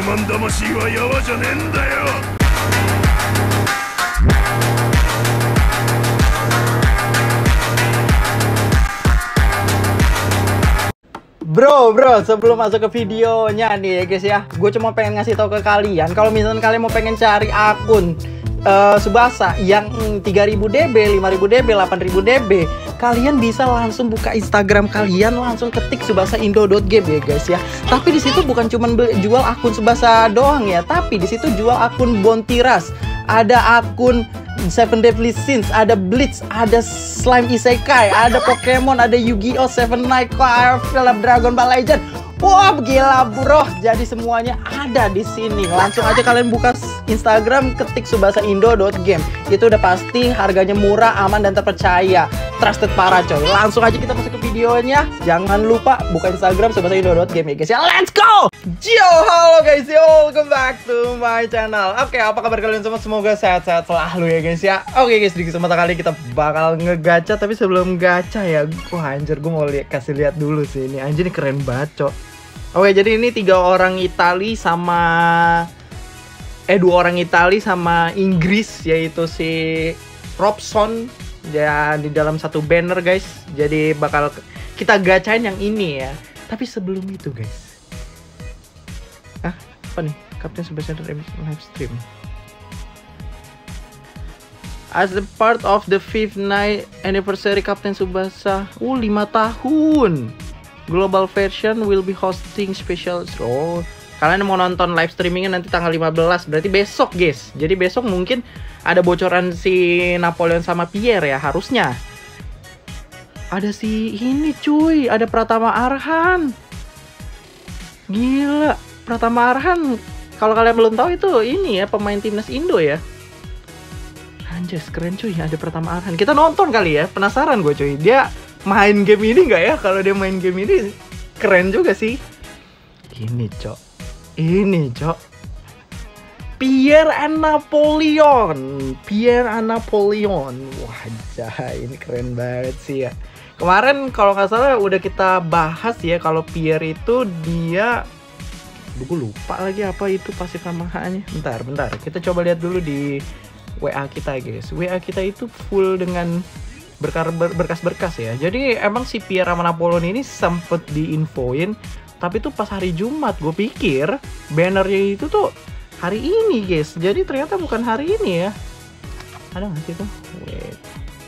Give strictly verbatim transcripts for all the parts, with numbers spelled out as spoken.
慢魂はやわじゃねえんだよ。 Bro, bro, sebelum masuk ke videonya nih ya guys ya, gue cuma pengen ngasih tahu ke kalian kalau misalnya kalian mau pengen cari akun uh, Tsubasa yang tiga ribu D B, lima ribu D B, delapan ribu D B, kalian bisa langsung buka Instagram kalian, langsung ketik tsubasa indo dot game ya guys ya. Tapi di situ bukan cuma jual akun Tsubasa doang ya, tapi di situ jual akun Bontiras, ada akun Seven Deadly Sins, ada Bleach, ada Slime Isekai, ada Pokemon, ada Yu-Gi-Oh, Seven Night Fire, film Dragon Ball Legend. Wah, gila bro. Jadi semuanya ada di sini. Langsung aja kalian buka Instagram, ketik tsubasa indo dot game. Itu udah pasti harganya murah, aman dan terpercaya. Trusted parah coy. Langsung aja kita masuk ke videonya. Jangan lupa buka Instagram tsubasa indo dot game ya guys ya. Let's go. Yo, halo guys, yo, welcome back to my channel. Oke, apa kabar kalian semua? Semoga sehat-sehat selalu ya guys ya. Oke guys, di kesempatan kali kita bakal ngegacha. Tapi sebelum gacha ya, wah anjir, gue mau lihat, kasih lihat dulu sih ini. Anjir, ini keren banget cok. Oke, jadi ini tiga orang Itali sama eh dua orang Itali sama Inggris, yaitu si Robson ya, di dalam satu banner guys. Jadi bakal kita gacain yang ini ya. Tapi sebelum itu guys, ah apa nih? Captain Tsubasa live stream. As the part of the fifth night anniversary Captain Tsubasa, uh lima tahun. Global version will be hosting special. Oh, kalian mau nonton live streamingnya nanti tanggal lima belas, berarti besok guys. Jadi besok mungkin ada bocoran si Napoleon sama Pierre ya, harusnya. Ada si ini cuy, ada Pratama Arhan. Gila, Pratama Arhan. Kalau kalian belum tahu itu ini ya, pemain timnas Indo ya. Anjas, keren cuy, ada Pratama Arhan. Kita nonton kali ya, penasaran gue cuy. Dia main game ini nggak ya? Kalau dia main game ini keren juga sih. Ini cok, ini cok, Pierre and Napoleon, Pierre and Napoleon. Wah, jah, ini keren banget sih ya. Kemarin kalau nggak salah udah kita bahas ya, kalau Pierre itu dia, gue lupa lagi apa itu pasif tambahannya. Bentar, bentar, kita coba lihat dulu di W A kita guys. W A kita itu full dengan berkas-berkas ya. Jadi emang si Pierre sama Napoleon ini sempet diinfoin, tapi tuh pas hari Jumat. Gue pikir bannernya itu tuh hari ini guys. Jadi ternyata bukan hari ini ya. Ada nggak sih tuh? Wait.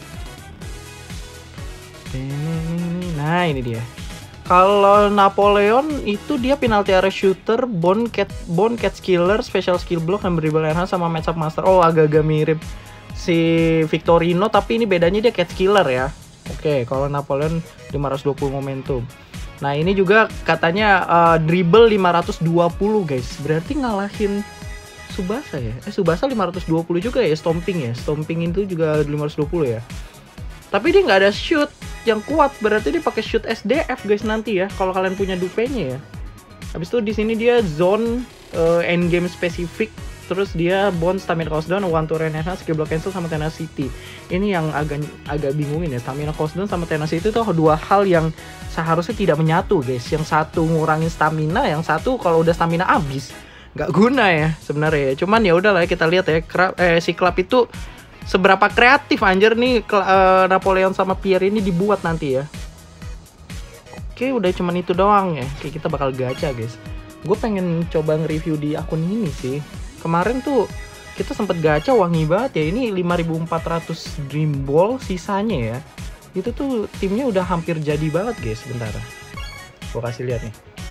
Nah ini dia. Kalau Napoleon itu dia penalty area shooter, bone cat, bone cat killer, special skill block, dan dribble enhance sama matchup master. Oh, agak-agak mirip si Victorino, tapi ini bedanya dia cat killer ya. Oke, kalau Napoleon lima ratus dua puluh momentum. Nah, ini juga katanya uh, dribble lima ratus dua puluh guys. Berarti ngalahin Tsubasa ya. Eh, Tsubasa lima ratus dua puluh juga ya, stomping ya. Stomping itu juga lima ratus dua puluh ya. Tapi dia nggak ada shoot yang kuat, berarti dia pakai shoot S D F guys nanti ya. Kalau kalian punya dupenya ya. Habis itu di sini dia zone uh, end game spesifik. Terus dia bond stamina cost down, one to enhance, skill block cancel sama tenacity. Ini yang agak agak bingungin ya, stamina cost down sama tenacity itu dua hal yang seharusnya tidak menyatu guys. Yang satu ngurangin stamina, yang satu kalau udah stamina habis nggak guna ya sebenarnya. Cuman ya udahlah, kita lihat ya eh, si klub itu seberapa kreatif anjir nih uh, Napoleon sama Pierre ini dibuat nanti ya. Oke, udah cuman itu doang ya. Oke, kita bakal gacha guys. Gue pengen coba nge-review di akun ini sih. Kemarin tuh kita sempet gacha wangi banget ya. Ini lima ribu empat ratus Dream Ball sisanya ya. Itu tuh timnya udah hampir jadi banget guys. Bentar, gue kasih lihat nih.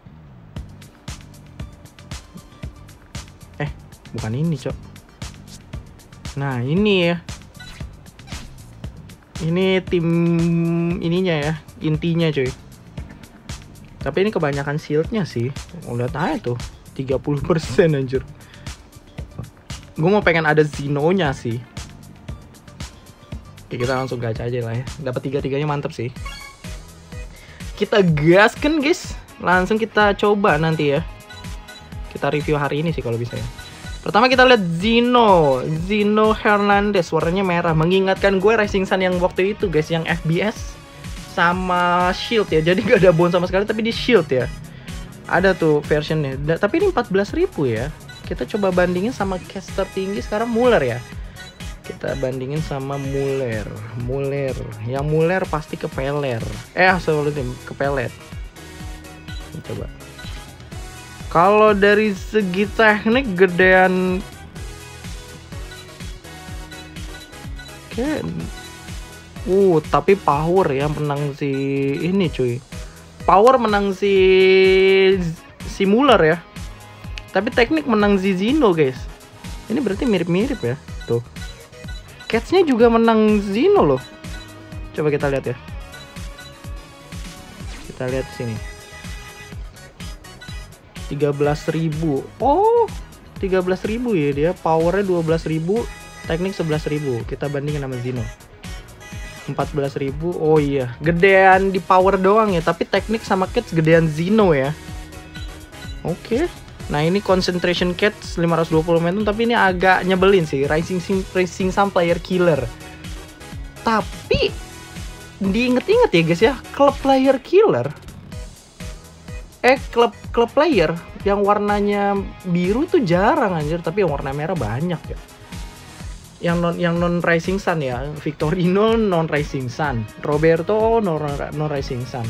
Eh, bukan ini cok. Nah ini ya. Ini tim ininya ya, intinya cuy. Tapi ini kebanyakan shieldnya sih. Udah tahu tuh tiga puluh persen anjir. Gue mau pengen ada Zino-nya sih. Oke, kita langsung gacha aja lah ya. Dapat tiga-tiganya mantep sih. Kita gaskan guys. Langsung kita coba nanti ya. Kita review hari ini sih kalau bisa ya. Pertama kita lihat Zino. Zino Hernandez, warnanya merah. Mengingatkan gue Rising Sun yang waktu itu guys, yang F B S sama shield ya. Jadi gak ada bone sama sekali, tapi di shield ya. Ada tuh versionnya. Da, tapi ini empat belas ribu ya. Kita coba bandingin sama case tertinggi sekarang Muller ya. Kita bandingin sama Muller. Muller. Yang Muller pasti kepeler. Eh, sorry, kepelet. Coba. Kalau dari segi teknik gedean Oke. Uh, tapi power ya menang si ini cuy. Power menang si si Muller ya. Tapi teknik menang si Zino guys. Ini berarti mirip-mirip ya. Tuh. Catch-nya juga menang Zino loh. Coba kita lihat ya. Kita lihat sini. tiga belas ribu. Oh, tiga belas ribu ya dia. Powernya dua belas ribu, teknik sebelas ribu. Kita bandingin sama Zino. empat belas ribu. Oh iya, gedean di power doang ya, tapi teknik sama catch gedean Zino ya. Oke. Nah, ini concentration catch lima ratus dua puluh momentum, tapi ini agak nyebelin sih. Rising Rising Sun player killer. Tapi diinget-inget ya guys ya, club player killer Eh, klub klub player yang warnanya biru tuh jarang anjir, tapi yang warna merah banyak ya. Yang non yang non Rising Sun ya, Victorino non Rising Sun, Roberto non non Rising Sun.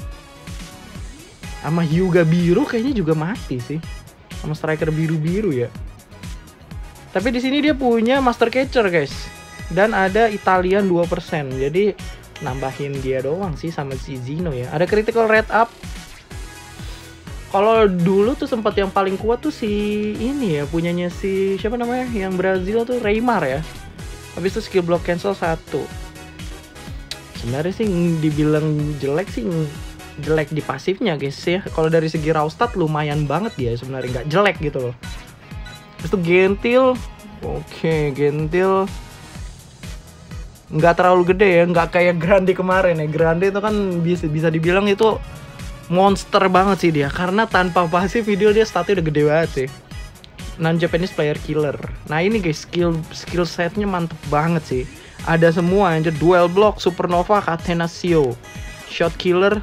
Sama Hyuga biru kayaknya juga mati sih. Sama striker biru-biru ya. Tapi di sini dia punya Master Catcher, guys. Dan ada Italian dua persen. Jadi nambahin dia doang sih sama si Zino ya. Ada critical rate up. Kalau dulu tuh sempat yang paling kuat tuh si ini ya, punyanya si siapa namanya yang Brazil tuh, Neymar ya. Habis itu skill block cancel satu. Sebenarnya sih dibilang jelek sih jelek di pasifnya guys ya. Kalau dari segi raw stat lumayan banget dia sebenarnya, nggak jelek gitu loh. Habis itu Gentil, oke Gentil nggak terlalu gede ya, nggak kayak Grande kemarin ya. Grande itu kan bisa bisa dibilang itu monster banget sih dia, karena tanpa pasif video dia statnya udah gede banget sih. Non Japanese player killer. Nah ini guys, skill skill setnya mantep banget sih. Ada semua anjir, dual block, supernova, catenaccio, shot killer.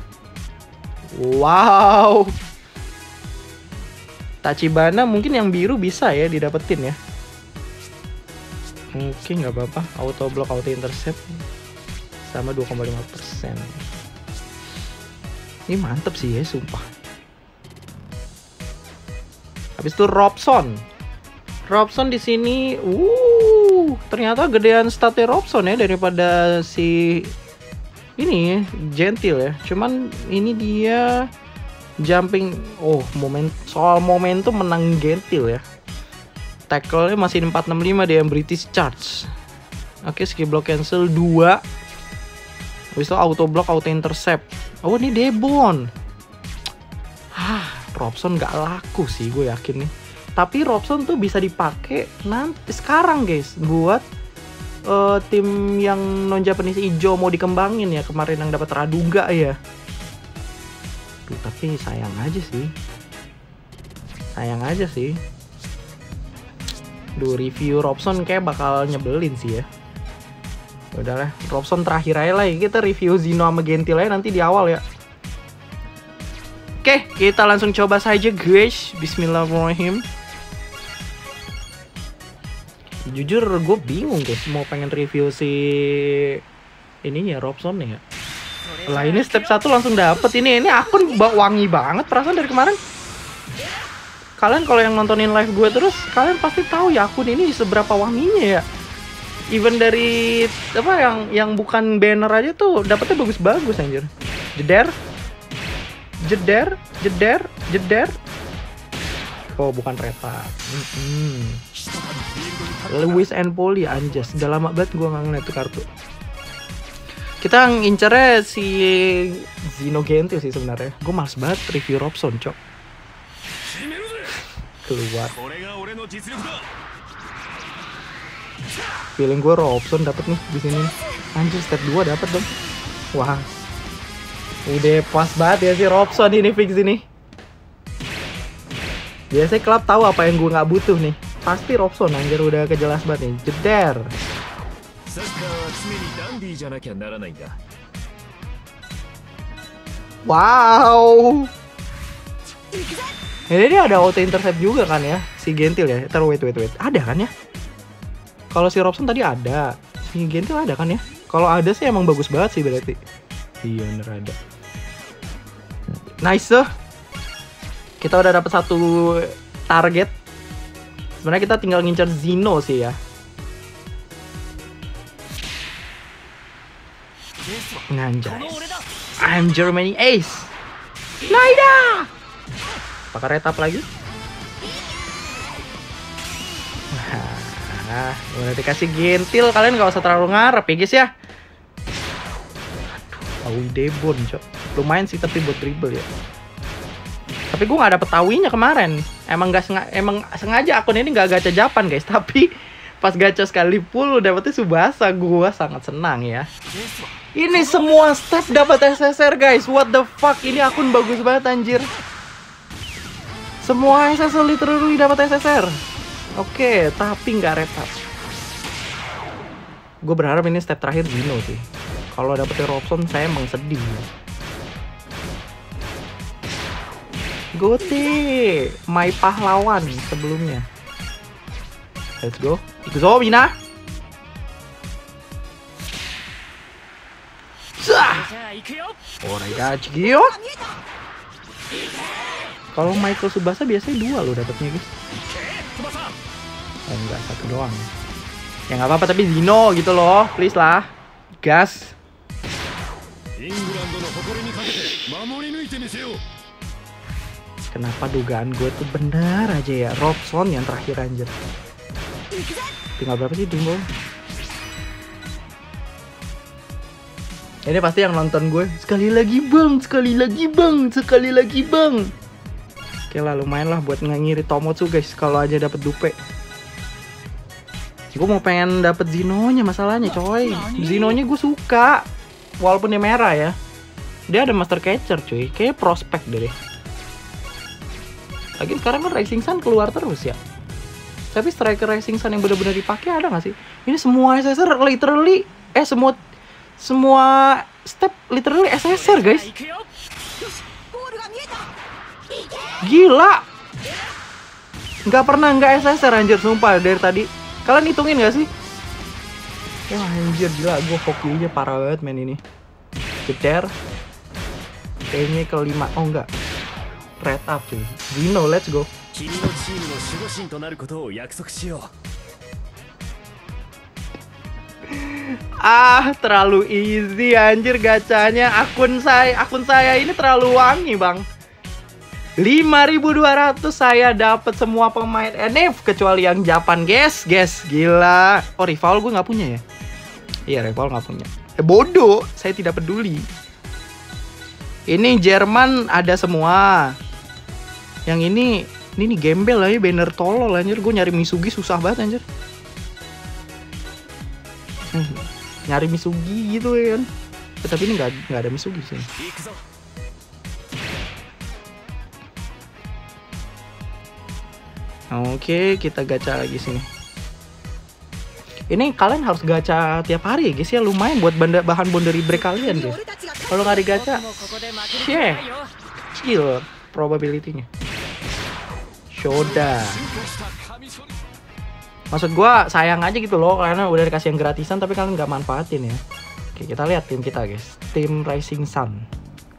Wow. Tachibana mungkin yang biru bisa ya didapetin ya. Oke, nggak apa-apa. Auto block, auto intercept sama dua koma lima persen. Ini mantep sih ya, sumpah. Habis itu Robson. Robson di sini, uh, ternyata gedean statnya Robson ya daripada si ini Gentil ya. Cuman ini dia jumping, oh moment soal momentum menang Gentil ya. Tackle-nya masih empat enam lima dia yang British Charge. Oke, skill block cancel dua. Habis itu auto block, auto intercept. Oh ini Debon. Hah, Robson gak laku sih gue yakin nih. Tapi Robson tuh bisa dipakai nanti sekarang guys, buat uh, tim yang non Japanese hijau mau dikembangin ya, kemarin yang dapat Raduga ya. Duh, tapi sayang aja sih. Sayang aja sih. Duh, review Robson kayak bakal nyebelin sih ya. Udahlah, Robson terakhir aja lah. Kita review Zino sama Gentil aja nanti di awal ya. Oke, kita langsung coba saja guys. Bismillahirrahmanirrahim. Jujur gue bingung guys, mau pengen review si ini ya, Robson ya. Lah ini step satu langsung dapet. Ini ini akun wangi banget perasaan dari kemarin. Kalian kalau yang nontonin live gue terus, kalian pasti tahu ya akun ini seberapa wanginya ya. Even dari apa yang yang bukan banner aja tuh dapetnya bagus-bagus anjir. Jeder, jeder, jeder, jeder. Oh bukan Reta. Mm-hmm. Lewis and Polly anjas. Udah lama banget gue nggak ngeliat tuh kartu. Kita ngincernya si Zino Gentil sih sebenarnya. Gue males banget review Robson cok. Keluar. Feeling gue Robson dapet nih di sini. Anjir step dua dapet dong. Wah. Udah pas banget ya si Robson ini fix ini. Biasanya klub tahu apa yang gue nggak butuh nih. Pasti Robson anjir udah kejelas banget nih. Jeder. Wow. Ini dia ada auto intercept juga kan ya, si Gentil ya. Ntar wait wait wait, ada kan ya? Kalau si Robson tadi ada, si Gentil ada kan ya? Kalau ada sih emang bagus banget sih berarti. Iya bener ada. Nice tuh. Kita udah dapat satu target. Sebenarnya kita tinggal ngincer Zeno sih ya. Nganjay. I'm Germany Ace. Naida. Pakai retap lagi. Nah, udah dikasih Gentil, kalian gak usah terlalu ngarep ya guys ya. Aduh, Tawi Debon cok. Lumayan sih tapi buat dribble ya. Tapi gue gak dapet Tawinya kemarin. Emang gak sengaja, emang sengaja akun ini gak gacha Japan guys. Tapi pas gacha sekali full dapetnya Subasa, gue sangat senang ya. Ini semua step dapat S S R guys. What the fuck, ini akun bagus banget anjir. Semua S S R literally dapat S S R. Oke, tapi nggak retap. Gue berharap ini step terakhir Zeno sih. Kalau dapetnya Robson, saya emang sedih. Gote, my pahlawan sebelumnya. Let's go. Ikuzo, Mina. Zah. Orega, Chigyo. Kalau Michael Subasa biasanya dua loh dapetnya guys. Oh enggak, satu doang. Ya nggak apa-apa tapi Zeno gitu loh, please lah. Gas. Kenapa dugaan gue tuh benar aja ya, Robson yang terakhir anjir. Tinggal berapa sih Dumbo? Ini pasti yang nonton gue. Sekali lagi bang, sekali lagi bang, sekali lagi bang. Oke lah, lumayan lah buat ngiri Tomotsu guys. Kalau aja dapet dupe. Gue mau pengen dapet Zeno-nya masalahnya coy. Zeno-nya gue suka. Walaupun dia merah ya. Dia ada Master Catcher cuy. Kayaknya prospek deh. Lagi sekarang kan Rising Sun keluar terus ya. Tapi striker Rising Sun yang benar-benar dipakai ada nggak sih? Ini semua S S R literally. Eh semua semua step literally S S R guys. Gila. Nggak pernah nggak S S R anjir sumpah dari tadi. Kalian hitungin gak sih? Wah anjir gila, gue hokinya parah banget main ini. Jeder. Kayaknya kelima, oh enggak. Red up cuy. Zeno, let's go. Ah, terlalu easy anjir gacanya. Akun saya, akun saya ini terlalu wangi bang. lima ribu dua ratus saya dapat semua pemain N F kecuali yang Japan guys, guys gila. Oh rival gue nggak punya ya? Iya rival nggak punya. Eh bodoh, saya tidak peduli. Ini Jerman ada semua. Yang ini, ini nih gembel aja banner tolol anjir. Gue nyari Misugi susah banget anjir. Hmm, nyari Misugi gitu ya kan. Eh, tapi ini nggak nggak ada Misugi sih. Oke, kita gacha lagi sini. Ini kalian harus gacha tiap hari ya guys ya, lumayan buat banda, bahan boundary break kalian guys. Kalau nggak digacha, share, kecil probability-nya. Shoda. Maksud gua sayang aja gitu loh, karena udah dikasih yang gratisan tapi kalian nggak manfaatin ya. Oke, kita lihat tim kita guys, tim Rising Sun.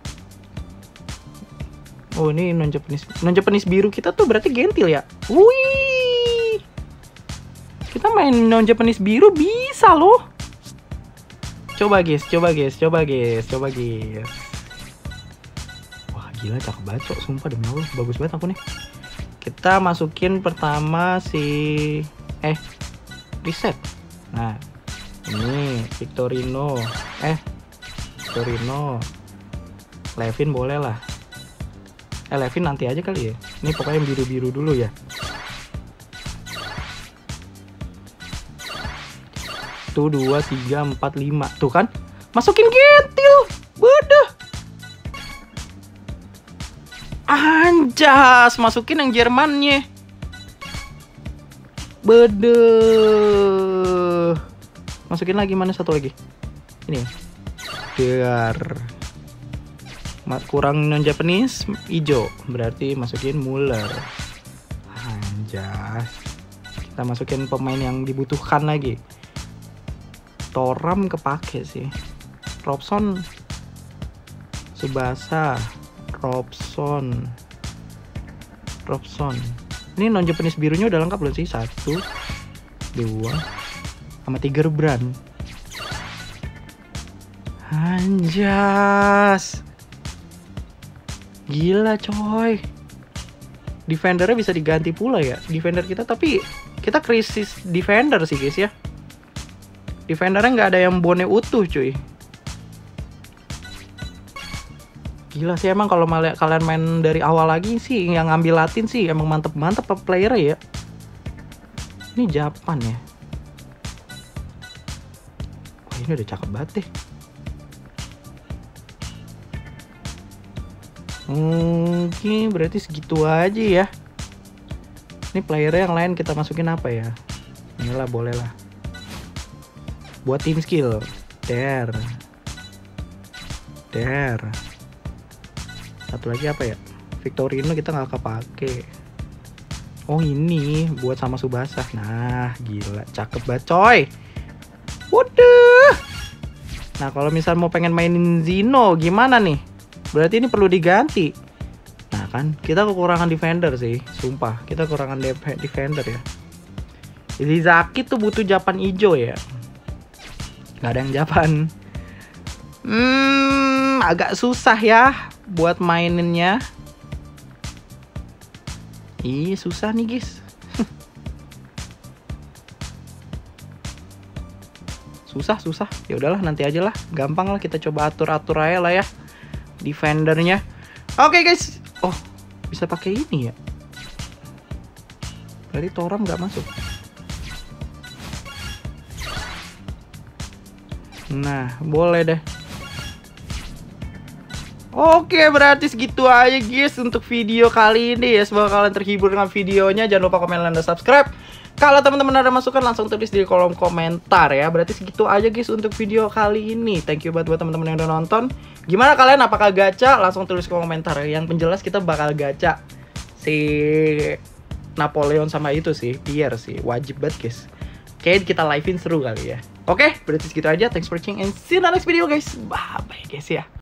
Oh ini non Japanese, non Japanese biru kita tuh berarti Gentil ya. Wih, kita main non Japanese biru bisa loh. Coba guys, coba guys, coba guys, coba guys. Wah gila cakep banget kok, sumpah demi Allah bagus banget aku nih. Kita masukin pertama si eh reset. Nah ini Victorino, eh Victorino, Levin boleh lah. Eh, Levin nanti aja kali ya. Ini pokoknya yang biru-biru dulu ya. Tuh dua, tiga, empat, lima. Tuh kan. Masukin Gentil. Bodoh. Anjas. Masukin yang Jermannya. Bodoh. Masukin lagi mana satu lagi. Ini ya. Biar. Kurang non Japanese, hijau. Berarti masukin Muller. Anjas. Kita masukin pemain yang dibutuhkan lagi. Thuram kepake sih. Robson, Tsubasa, Robson, Robson. Ini non Japanese birunya udah lengkap belum sih? Satu, dua, sama tiga brand. Anjas. Gila coy. Defendernya bisa diganti pula ya. Defender kita, tapi kita krisis defender sih guys ya. Defendernya nggak ada yang bone utuh cuy. Gila sih emang kalau kalian main dari awal lagi sih, yang ngambil Latin sih emang mantep-mantep player ya. Ini Japan ya. Wah ini udah cakep banget deh. Mungkin berarti segitu aja ya. Ini playernya yang lain kita masukin apa ya? Inilah boleh lah. Buat team skill. Der. Der. Satu lagi apa ya? Victorino kita nggak kepake. Oh ini buat sama Tsubasa. Nah gila cakep banget coy. Waduh. Nah kalau misal mau pengen mainin Zino gimana nih? Berarti ini perlu diganti. Nah kan kita kekurangan defender sih. Sumpah kita kekurangan defender ya. Izaki tuh butuh Japan hijau ya. Nggak ada yang Japan. Hmm, agak susah ya buat maininnya. Ih susah nih guys. Susah susah. Ya udahlah nanti aja lah. Gampang lah kita coba atur atur aja lah ya. Defendernya. Oke okay, guys. Oh bisa pakai ini ya. Berarti Thuram nggak masuk. Nah boleh deh. Oke berarti segitu aja guys untuk video kali ini ya. Semoga kalian terhibur dengan videonya. Jangan lupa komen, like, dan subscribe. Kalau teman-teman ada masukan langsung tulis di kolom komentar ya. Berarti segitu aja guys untuk video kali ini. Thank you buat buat teman-teman yang udah nonton. Gimana kalian, apakah gacha? Langsung tulis di komentar ya. Yang penjelas kita bakal gacha si Napoleon sama itu sih, Pierre sih. Wajib banget guys. Kayaknya kita live-in seru kali ya. Oke, berarti segitu aja. Thanks for watching and see you in the next video guys. Bye bye guys ya.